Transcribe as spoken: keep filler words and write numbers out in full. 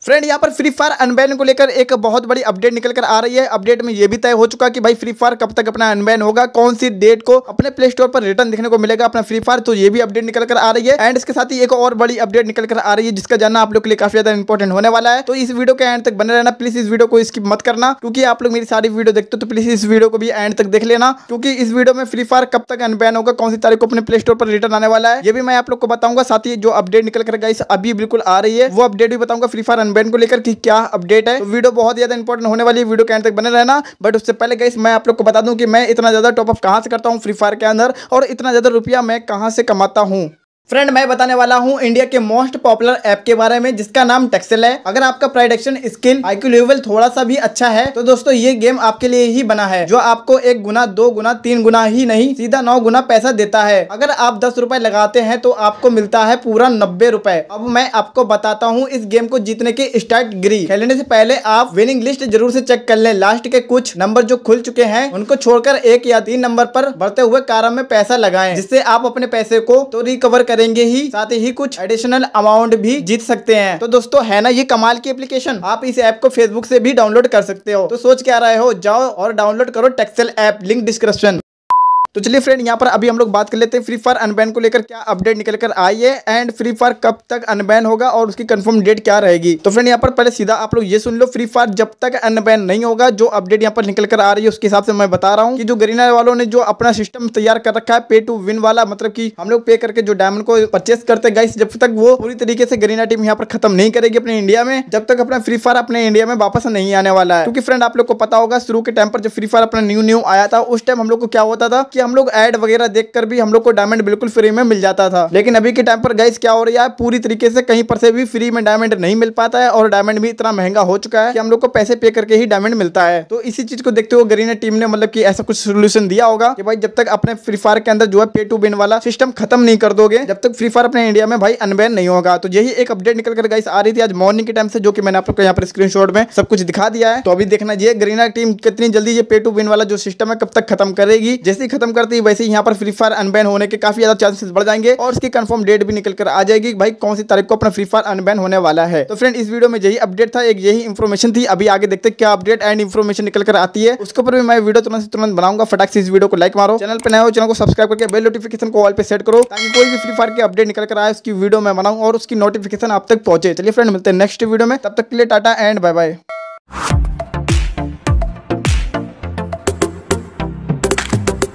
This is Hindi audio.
फ्रेंड यहाँ पर फ्री फायर अनबैन को लेकर एक बहुत बड़ी अपडेट निकल कर आ रही है। अपडेट में ये भी तय हो चुका कि भाई फ्री फायर कब तक अपना अनबैन होगा, कौन सी डेट को अपने प्ले स्टोर पर रिटर्न देखने को मिलेगा अपना फ्री फायर, तो ये भी अपडेट निकल कर आ रही है। एंड इसके साथ ही एक और बड़ी अपडेट निकल कर आ रही है जिसका जानना आप लोग के लिए काफी ज्यादा इंपॉर्टेंट होने वाला है। तो इस वीडियो के एंड तक बने रहना, प्लीज इस वीडियो को स्किप मत करना, क्योंकि आप लोग मेरी सारी वीडियो देखते हो तो प्लीज इस वीडियो को भी एंड तक देख लेना, क्योंकि इस वीडियो में फ्री फायर कब तक अनबैन होगा, कौन सी तारीख को अपने प्ले स्टोर पर रिटर्न आने वाला है, ये भी मैं आप लोग को बताऊंगा। साथ ही जो अपडेट निकल कर गाइस अभी बिल्कुल आ रही है वो अपडेट भी बताऊंगा फ्री फायर अनबैन को लेकर कि क्या अपडेट है। तो वीडियो बहुत ज्यादा इंपॉर्टेंट होने वाली है, वीडियो के एंड तक बने रहना। बट उससे पहले गाइस मैं आप लोग को बता दूं कि मैं इतना ज्यादा टॉप अप कहां से करता हूं फ्री फायर के अंदर और इतना ज्यादा रुपया मैं कहां से कमाता हूं। फ्रेंड मैं बताने वाला हूं इंडिया के मोस्ट पॉपुलर ऐप के बारे में जिसका नाम टेक्सेल है। अगर आपका प्रेडिक्शन स्किल आईक्यू लेवल थोड़ा सा भी अच्छा है तो दोस्तों ये गेम आपके लिए ही बना है, जो आपको एक गुना, दो गुना, तीन गुना ही नहीं सीधा नौ गुना पैसा देता है। अगर आप दस रुपए लगाते हैं तो आपको मिलता है पूरा नब्बे रुपए। अब मैं आपको बताता हूँ इस गेम को जीतने की स्ट्रैटेजी। खेलने से पहले आप विनिंग लिस्ट जरूर से चेक कर लें। लास्ट के कुछ नंबर जो खुल चुके हैं उनको छोड़कर एक या तीन नंबर पर बढ़ते हुए कारम में पैसा लगाएं, जिससे आप अपने पैसे को तो रिकवर करेंगे ही, साथ ही कुछ एडिशनल अमाउंट भी जीत सकते हैं। तो दोस्तों है ना ये कमाल की एप्लीकेशन। आप इस ऐप को फेसबुक से भी डाउनलोड कर सकते हो। तो सोच क्या रहे हो, जाओ और डाउनलोड करो टेक्सेल ऐप, लिंक डिस्क्रिप्शन। तो चलिए फ्रेंड यहाँ पर अभी हम लोग बात कर लेते हैं फ्री फायर अनबैन को लेकर क्या अपडेट निकल कर आई है एंड फ्री फायर कब तक अनबैन होगा और उसकी कंफर्म डेट क्या रहेगी। तो फ्रेंड यहाँ पर पहले सीधा आप लोग ये सुन लो, फ्री फायर जब तक अनबैन नहीं होगा, जो अपडेट यहाँ पर निकल कर आ रही है उसके हिसाब से मैं बता रहा हूँ कि जो गरीना वालों ने जो अपना सिस्टम तैयार कर रखा है पे टू विन वाला, मतलब कि हम लोग पे करके जो डायमंड को परचेस करते हैं गाइस, जब तक वो पूरी तरीके से गरीना टीम यहाँ पर खत्म नहीं करेगी अपने इंडिया में, जब तक अपना फ्री फायर अपने इंडिया में वापस नहीं आने वाला है। क्योंकि फ्रेंड आप लोग को पता होगा शुरू के टाइम पर जब फ्री फायर अपना न्यू न्यू आया था उस टाइम हम लोग को क्या होता था कि हम लोग एड वगैरह देखकर भी हम लोग को डायमंड बिल्कुल फ्री में मिल जाता था। लेकिन अभी के टाइम पर गाइस क्या हो रहा है, पूरी तरीके से कहीं पर से भी फ्री में डायमंड नहीं मिल पाता है और डायमंड भी इतना महंगा हो चुका है कि हम लोग को पैसे पे करके ही डायमंड मिलता है। तो इसी चीज को देखते हुए गरीना टीम ने मतलब कि ऐसा कुछ सोल्यूशन दिया होगा कि भाई जब तक अपने फ्री फायर के अंदर जो है पे टू विन वाला सिस्टम खत्म नहीं कर दोगे, जब तक फ्री फायर अपने इंडिया में भाई अनबैन नहीं होगा। तो यही एक अपडेट निकल कर गाइस आ रही थी आज मॉर्निंग के टाइम से, जो कि मैंने आप लोग को यहाँ पर स्क्रीनशॉट में सब कुछ दिखा दिया है। तो अभी देखना ये गरीना टीम कितनी जल्दी ये पे टू विन वाला जो सिस्टम है कब तक खत्म करेगी। जैसे ही खत्म करती है वैसे ही यहाँ पर फ्री फायर अनबैन होने के काफी ज्यादा चांसेस बढ़ जाएंगे और इसकी कंफर्म डेट भी निकल कर आ जाएगी भाई कौन सी तारीख को अपना फ्री फायर अनबैन होने वाला है। तो फ्रेंड इस वीडियो में यही अपडेट था, एक यही इंफॉर्मेशन थी। अभी आगे देखते हैं क्या अपडेट एंड इंफॉर्मेशन निकल कर आती है, उसके ऊपर भी मैं वीडियो तुरंत तुरंत बनाऊंगा। फटाक से इस वीडियो को लाइक मारो, चैनल पे नए हो चैनल को सब्सक्राइब करके बेल नोटिफिकेशन को ऑल पे सेट करो ताकि कोई भी फ्री फायर की अपडेट निकल कर आए उसकी वीडियो मैं बनाऊं और उसकी नोटिफिकेशन आप तक पहुंचे। चलिए फ्रेंड मिलते हैं नेक्स्ट वीडियो में, तब तक के लिए टाटा एंड बाय बाय।